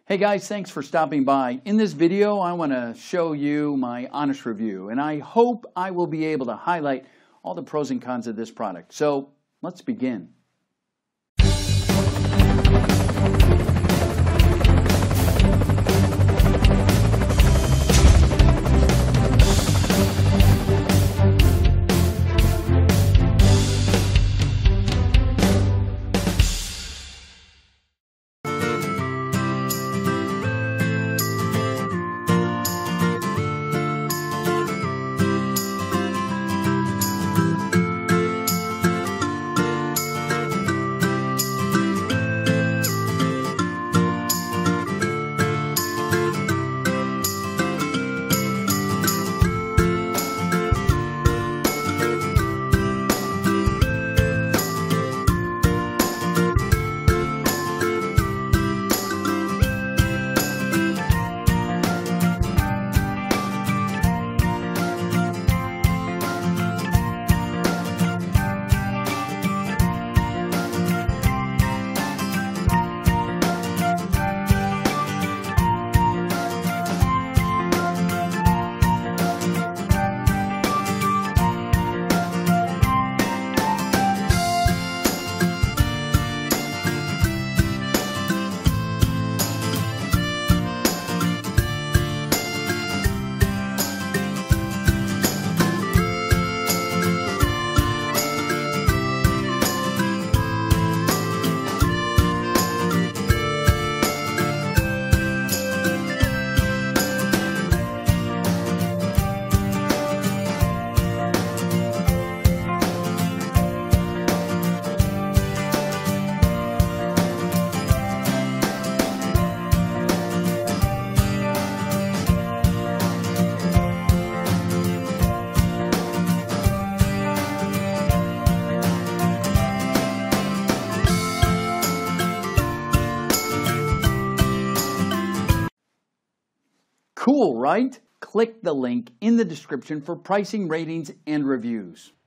Hey guys, thanks for stopping by. In this video, I want to show you my honest review, and I hope I will be able to highlight all the pros and cons of this product. So let's begin. Cool, right? Click the link in the description for pricing, ratings, and reviews.